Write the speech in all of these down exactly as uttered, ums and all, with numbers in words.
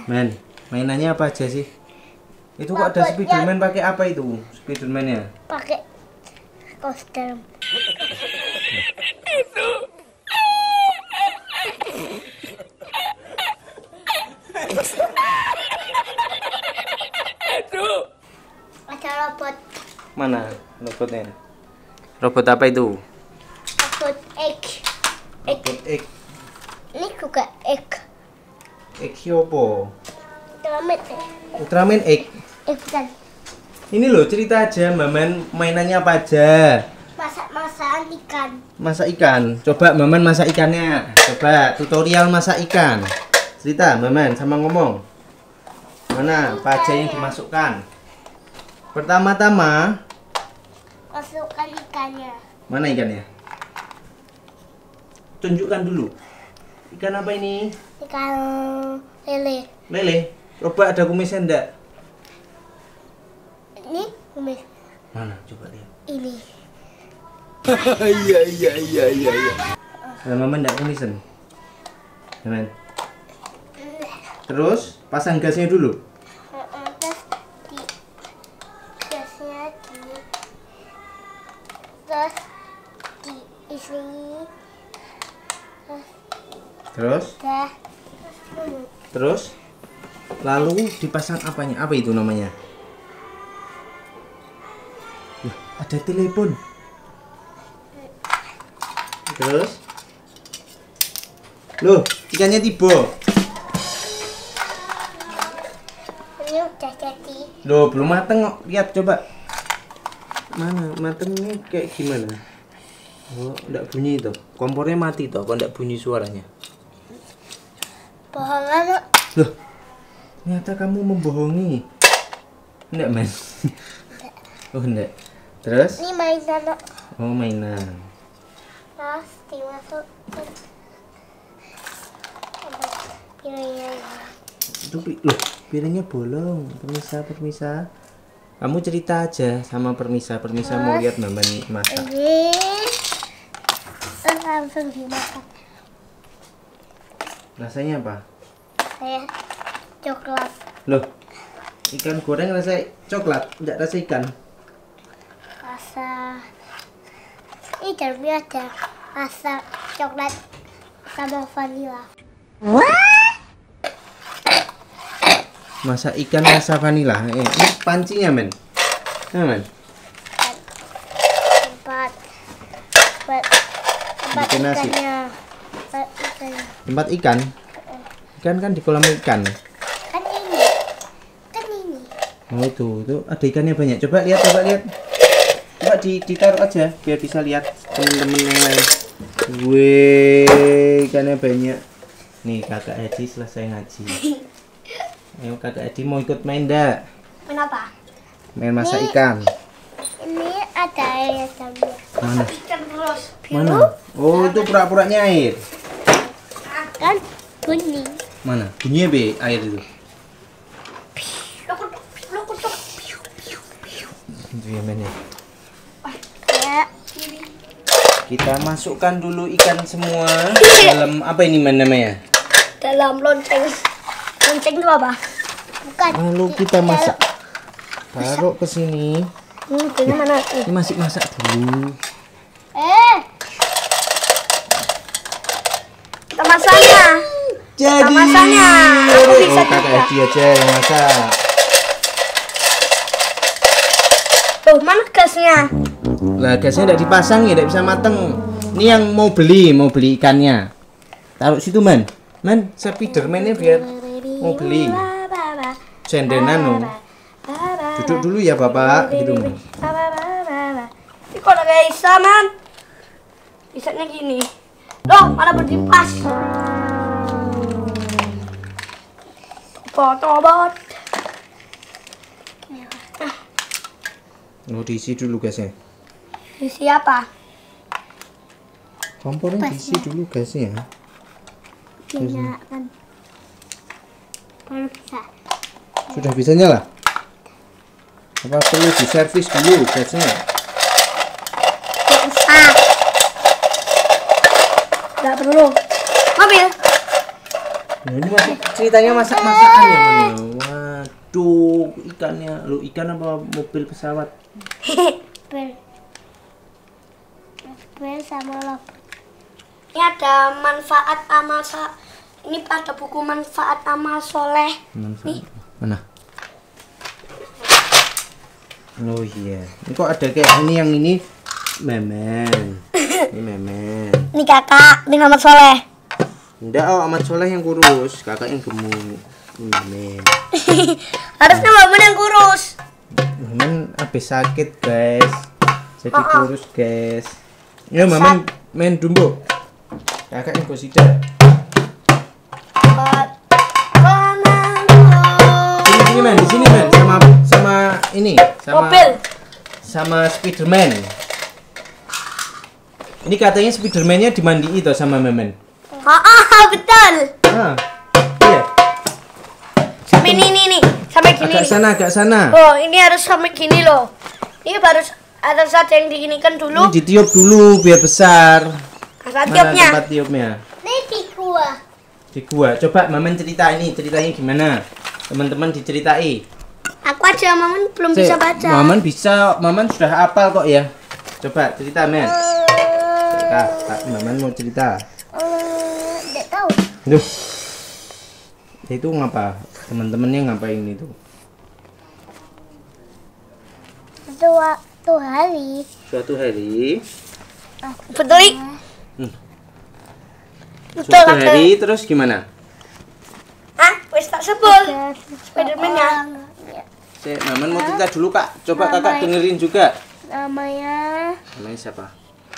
Men, mainannya apa aja sih? Itu kok ada Spiderman pakai apa itu? Spiderman-nya? Pakai kostum. Ada robot. Mana robotnya? Robot apa itu? Robot egg. Egg. Robot egg. Ini juga egg. Egg apa? Ultraman. Ultraman egg. Eh bukan. Ini loh cerita aja, Maman mainannya apa aja? Masak-masakan ikan. Masak ikan. Coba Maman masak ikannya. Coba tutorial masak ikan. Cerita Maman sama ngomong. Mana apa aja yang dimasukkan? Pertama-tama Masukkan ikannya. mana ikannya? Tunjukkan dulu. Ikan apa ini? Ikan lele. Lele. Coba ada kumisnya enggak? Ini kumis. Mana? Coba lihat. Ini. Iya iya iya iya iya. Kalau Mama enggak kumisan. Maman. Terus pasang gasnya dulu. Terus di gasnya di terus diisi Terus dah. terus lalu dipasang apanya? Apa itu namanya? Wah, ada telepon. Terus loh, ikannya tiba. Ini udah jadi. Loh, belum mateng kok. Lihat coba. Mana matengnya kayak gimana? Oh, enggak bunyi itu. Kompornya mati toh, kok enggak bunyi suaranya. Bohongan. Loh. Ternyata kamu membohongi. Enggak, Man? Oh, enggak. Terus? Ini mainan. Nok. Oh, mainan. Terus dimasukin. Piringnya. Itu pi- loh, piringnya bolong. Permisa, permisa. Kamu cerita aja sama permisa. Permisa mau lihat Maman masak. Ini terus langsung dimakan. Rasanya apa? Kayak coklat. Loh, ikan goreng rasa coklat, enggak rasa ikan. Rasa ini dalamnya ada rasa coklat sama vanila. Masak ikan rasa vanila. Eh, ini pancinya, Men. Nah, Men. Tempat tempat tempat Bikin nasi. ikannya. Tempat ikannya. Tempat ikan. Ikan kan di kolam ikan. Kan ini. Kan ini. Oh, itu. Itu ada ikannya banyak. Coba lihat, coba lihat. Coba di ditaruh aja biar bisa lihat temen-temen yang lain. Wih, ikannya banyak. Nih, Kakak Edi selesai ngaji. Ayo Kakak Edi mau ikut main enggak? Kenapa? Main masak Ini- ikan. Ini ada air dalamnya. Mana? Ikan terus. Mana? Oh, itu pura-puranya air. Kan bunyi. Mana? Bunyinya be air itu. Itu ya, Men, ya. Ya. Kita masukkan dulu ikan semua dalam apa ini Man, namanya? Dalam lonceng. Lonceng itu apa? Bukan. Lalu kita masak. Taruh ke sini. Hmm, ini mana? Ini masih masak dulu. Eh. Kita masaknya. Jadi. masaknya. Aku bisa Oh, Kakak juga. Edi aja yang masak. Tuh, mana gasnya? Lah gasnya tidak dipasang ya, tidak bisa mateng. Ini yang mau beli, mau beli ikannya. Taruh situ, Man. Man, Spiderman-nya biar mau beli. Sendenan loh. Duduk dulu ya, Bapak. Gitu, Man. Ini kok kayak Isa, Man? Isanya gini. Loh, malah berdipas. Bot-bot. Oh, diisi dulu gasnya. Ini siapa? Kompornya diisi dulu gasnya. Nyalakan. Baru bisa. Sudah bisa nyala? Apa perlu diservis dulu gasnya? Nggak usah. Nggak perlu. Mobil. Nah, ini masih ceritanya masak-masakan ya, Man. Waduh, ikannya. Lu ikan apa mobil pesawat? Bel. Bel sama lobster. Ini ada manfaat amal sa ini pada buku manfaat amal soleh. Manfaat. Nih. Mana? Oh iya. Ini kok ada kayak ini yang ini memen. Ini memen. Ini kakak, ini Muhammad Soleh. Enggak, oh Ahmad Soleh yang kurus, kakak yang gemuk. Ini memen. Harusnya Mamen yang kurus. Memen habis sakit, guys. Jadi Oh, oh. kurus, guys. Ya, Mamen main dumbo. Kakak yang gosida. Sini sini men, di sini men, sama sama ini, sama Mobil. sama Spiderman. Ini katanya Spiderman-nya dimandii toh sama Memen. Ah, ah, betul. Ah, iya. Sampai ini ini nih, sampai gini. Agak sana, agak sana. Oh, ini harus sampai gini loh. Ini baru ada saja yang diginikan dulu. Ini ditiup dulu biar besar. Asal Mana tiupnya. tempat tiupnya? Ini di gua. Di gua. Coba Mamen cerita ini, ceritanya gimana? Teman-teman diceritai. Aku aja, Mamen belum Cek, bisa baca. Maman bisa, Maman sudah hafal kok ya. Coba cerita, Men. Kak, Kak, Maman mau cerita. Eh, enggak tahu. Duh. Itu ngapa? Teman-temannya ngapain itu? Suatu hari Suatu hari, Betul, Lik? Hmm. Betul, suatu Tante. hari terus gimana? Ah, wis tak sebut. ada Spiderman-nya. seseorang, ya, Cek, Maman mau cerita dulu, Kak. Coba Kakak dengerin juga. namanya Namanya siapa?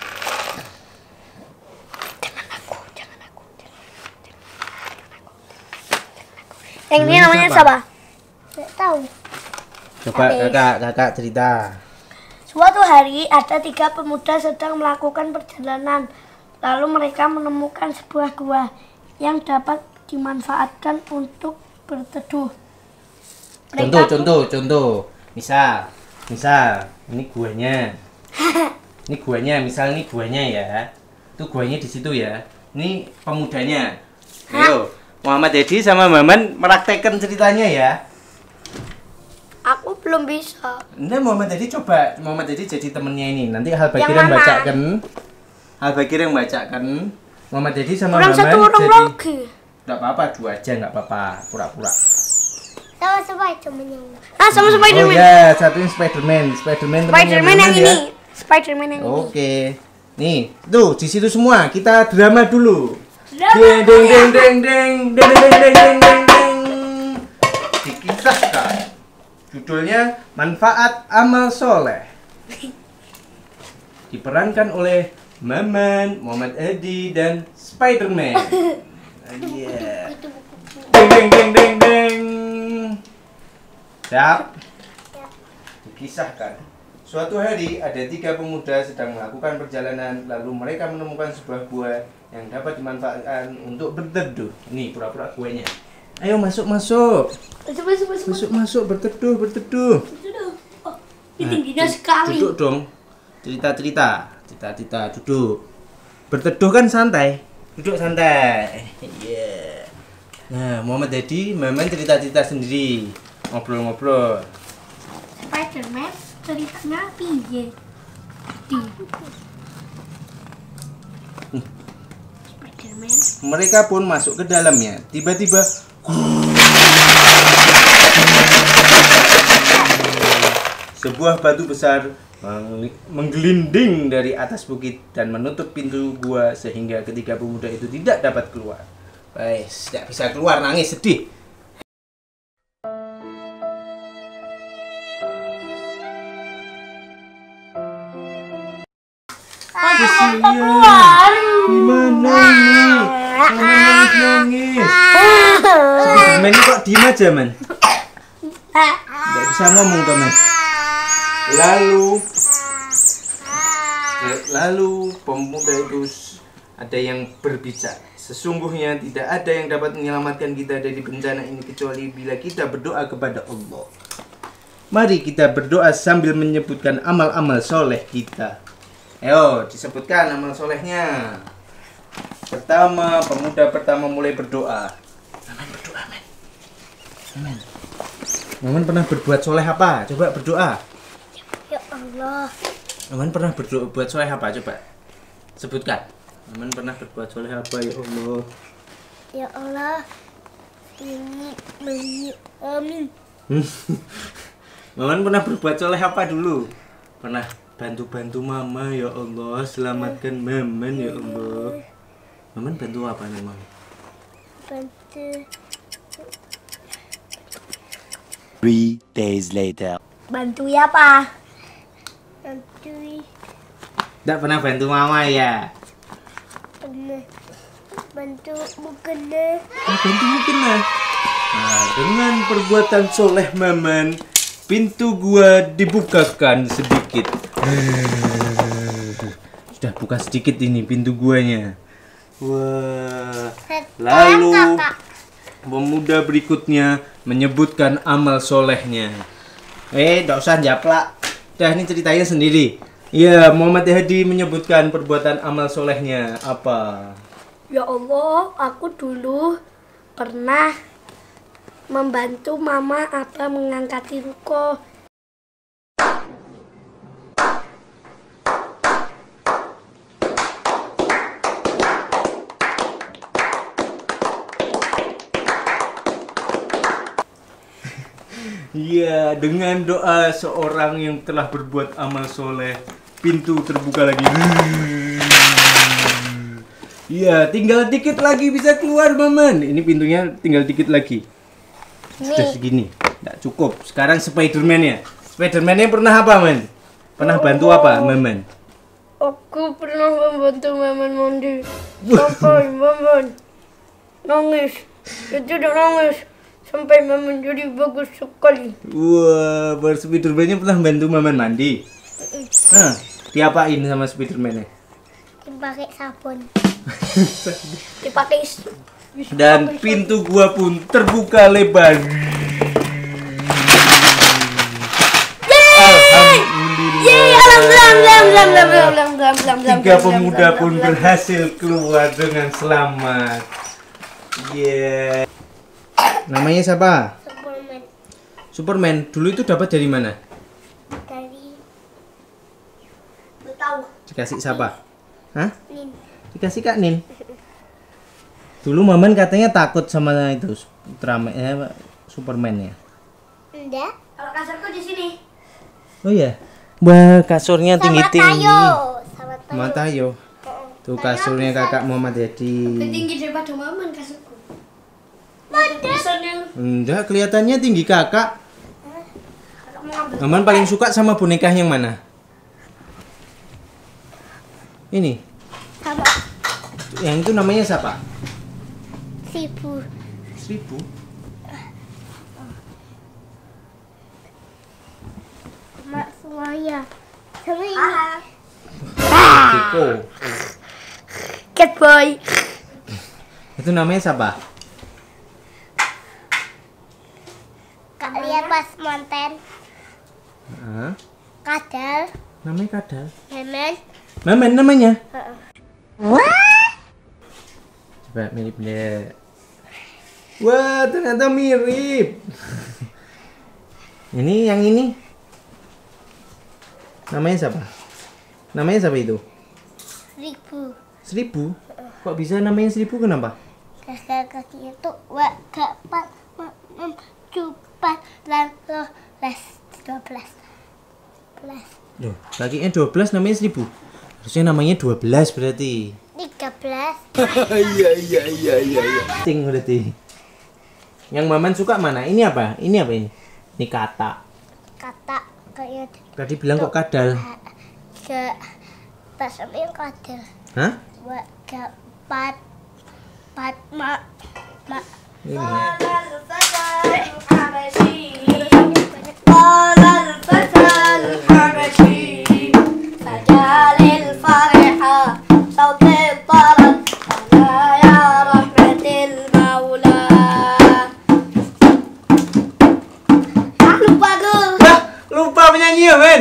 Yang ini Namanya namanya siapa? siapa? enggak tahu. Coba Kakak, Kakak cerita. Suatu hari ada tiga pemuda sedang melakukan perjalanan. Lalu mereka menemukan sebuah gua yang dapat dimanfaatkan untuk berteduh. Contoh, contoh, contoh. Misal, misal, ini guanya. Ini guanya, misal ini guanya ya. Itu guanya di situ ya. Ini pemudanya. Ayo, Muhammad Edi sama Maman meraktekkan ceritanya ya. Aku belum bisa. Nah, Muhammad Edi coba, Muhammad Edi jadi temennya ini. Nanti Hal Bakir Yang yang mana? bacakan. Hal Bakir yang bacakan. Muhammad Edi sama Kurang Maman satu orang jadi. lagi. Enggak apa-apa, dua aja enggak apa-apa, pura-pura. Sama-sama temennya. Ah, sama Oh Spiderman. ya, satunya Spiderman, Spiderman temannya Spiderman yang Maman ini. ya. Spiderman yang ini. Oke. Nih, tuh di situ semua kita drama dulu. Drama. Deng deng deng deng deng deng deng deng deng deng deng. Dikisahkan. Judulnya Manfaat Amal Soleh. Diperankan oleh Maman, Muhammad Edi dan Spiderman. Iya. Deng deng deng deng deng. Siap. Dikisahkan. Suatu hari ada tiga pemuda sedang melakukan perjalanan, lalu mereka menemukan sebuah gua yang dapat dimanfaatkan untuk berteduh. Ini pura-pura guanya. Ayo masuk masuk, Masuk, masuk, masuk. masuk masuk berteduh berteduh. Duduk. Oh, ini Nah, tingginya du- sekali. Duduk dong. Cerita cerita, cerita cerita duduk. Berteduh kan santai. Duduk santai. Iya. Nah, Muhammad Edi, Maman cerita cerita sendiri, ngobrol-ngobrol. Spiderman ceritanya piye? Di. Spiderman. Mereka pun masuk ke dalamnya. Tiba-tiba sebuah batu besar meng- menggelinding dari atas bukit dan menutup pintu gua sehingga ketiga pemuda itu tidak dapat keluar. Guys, tidak bisa keluar, nangis sedih. Kesian. Gimana ini? Mama nangis nangis. Spiderman ini kok diem aja, Man? Nggak bisa ngomong, teman. Lalu, lalu pemuda itu s- ada yang berbicara. Sesungguhnya tidak ada yang dapat menyelamatkan kita dari bencana ini kecuali bila kita berdoa kepada Allah. Mari kita berdoa sambil menyebutkan amal-amal soleh kita. Ayo, disebutkan amal solehnya. Pertama, pemuda pertama mulai berdoa. Maman. Maman pernah berbuat soleh apa? Coba berdoa. Ya Allah. Maman pernah berdoa buat soleh apa? Coba sebutkan. Maman pernah berbuat soleh apa ya Allah? Ya Allah. Ini ini amin. Maman pernah berbuat soleh apa dulu? Pernah bantu-bantu mama ya Allah, selamatkan Maman ya Allah. Maman bantu apa nih Mam? Bantu. Three days later. Bantu ya, Pak? Bantu. Tidak pernah bantu mama ya? Pernah. Bantu bukan deh. Ah, bantu mungkin lah. Nah, dengan perbuatan soleh Maman, pintu gua dibukakan sedikit. Sudah buka sedikit ini pintu guanya. Wah. Lalu pemuda berikutnya menyebutkan amal solehnya. Eh, tidak usah japlak. Dah, ini ceritanya sendiri. Iya, Muhammad Hadi menyebutkan perbuatan amal solehnya apa? Ya Allah, aku dulu pernah membantu mama apa mengangkati ruko. Iya, dengan doa seorang yang telah berbuat amal soleh, pintu terbuka lagi. Iya, tinggal dikit lagi bisa keluar, Maman. Ini pintunya tinggal dikit lagi. Sudah segini, tidak cukup. Sekarang Spiderman ya. Spiderman-nya pernah apa, Man? Pernah bantu apa, Maman? Aku pernah membantu Maman mandi. Sampai Maman nangis. Itu udah nangis. Sampai Maman jadi bagus sekali. Wah, baru Spiderman-nya pernah bantu Maman mandi. Hah, diapain sama Spiderman-nya? Dipakai sabun. Dipakai. Dan pintu gua pun terbuka lebar. Alhamdulillah. Tiga pemuda pun berhasil keluar dengan selamat. Yeah. Namanya siapa? Superman. Superman. Dulu itu dapat dari mana? Dari Tahu. Dikasih siapa? Hah? Nin. Dikasih Kak Nin. Dulu Maman katanya takut sama itu Ultraman, eh, Superman ya. Enggak. Kalau kasurku di sini. Oh iya. Wah, kasurnya tinggi-tinggi. Tayo. Sama Tayo. Sama Tayo. Tuh kasurnya kakak Muhammad Hadi. Lebih tinggi daripada Maman kasurku. Kasurnya. Enggak, kelihatannya tinggi kakak. Kalau mau ambil. Maman paling suka sama boneka yang mana? Ini. Sama Yang itu namanya siapa? Sibu. Seribu. Mak semuanya. Sama ini. Keko. Cat boy. Itu namanya siapa? Kak lihat pas monten. Hah? Kadal. Namanya Kadal. Memen. Maman namanya. Heeh. Coba mirip deh. Wah, ternyata mirip. Ini yang ini. Namanya siapa? Namanya siapa itu? Ribu. Seribu? Kok bisa namanya seribu kenapa? Kakak kakinya tuh wa gak pat mem cupat lan lo les dua belas. Belas. Loh, kakinya dua belas namanya seribu. Harusnya namanya dua belas berarti. Tiga belas. Iya iya iya iya iya. Ting berarti. Yang Maman suka mana? Ini apa? Ini apa ini? Ini kata. Kata kayak Tadi bilang kok kadal. gak pas sama yang kadal. Hah? Wa gak pat pat mak mak. Ini. Lupa penyanyi ya, Men.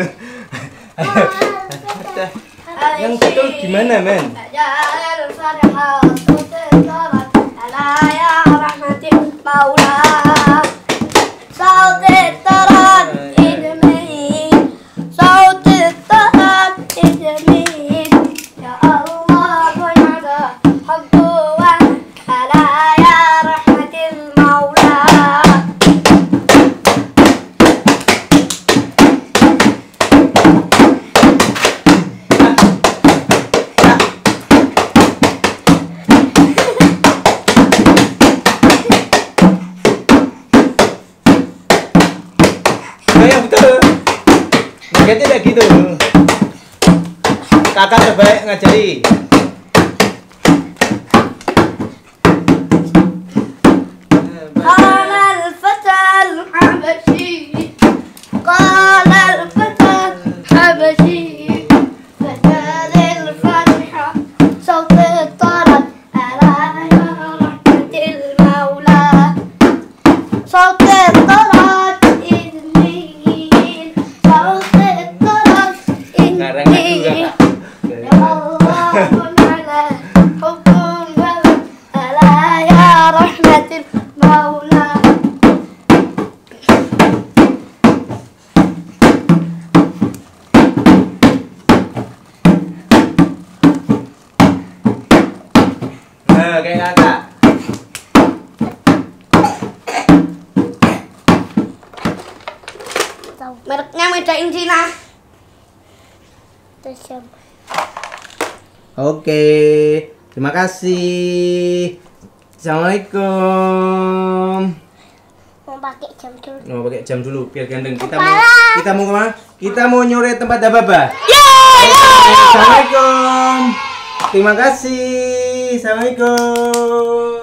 Yang betul gimana, Men? المولى صوت الطرب جميل صوت الطرب جميل يا الله ونعذى حبه وانكلا يا رحمة المولى Kayak betul. Ngagetnya kayak gitu. Kakak coba ngajari. قال الفتى الحبشي قال الفتى الحبشي فجال الفاتحة صوت الطرب ألا يا رحمة المولى صوت الطرب إذنين صوت الطرب إذنين يا الله على حكم ألا يا رحمة المولى Nah, kayak kakak. Mereknya Made in China. Terus yang Oke, terima kasih. Assalamualaikum. mau pakai jam dulu. Mau pakai jam dulu biar ganteng. Kita mau Kepala. kita mau kemana? Kita mau nyore tempat Dababa. Yeay! Assalamualaikum. Terima kasih. Assalamualaikum.